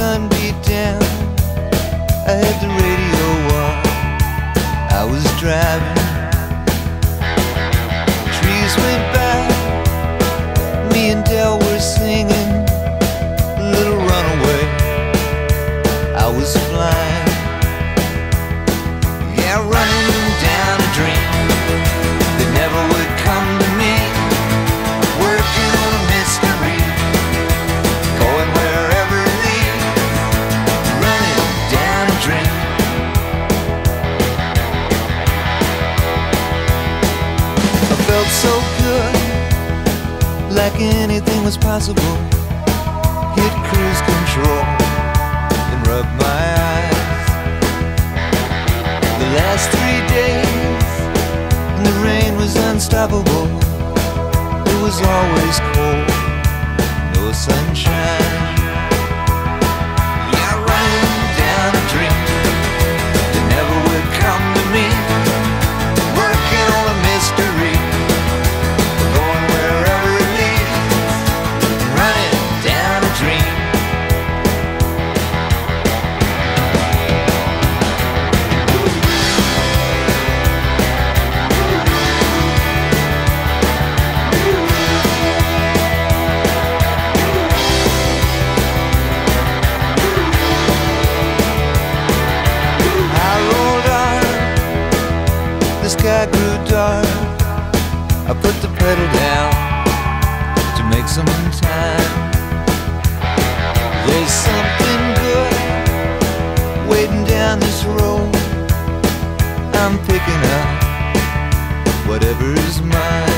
sun beat down, I had the radio on. I was driving, trees went by, me and Del were singing Little Runaway. I was flying, yeah, running down a dream that never would come to me, working on a mystery, going wherever it leads, running down a dream. I felt so good, like anything was possible. Hit cruise control and rub my eyes. The last 3 days, and the rain was unstoppable. It was always cold, no sunshine. Yeah, running down a dream that never would come to me, working on a mystery, going wherever it leads, running down a dream. The sky grew dark, I put the pedal down to make some time. There's something good waiting down this road. I'm picking up whatever's mine.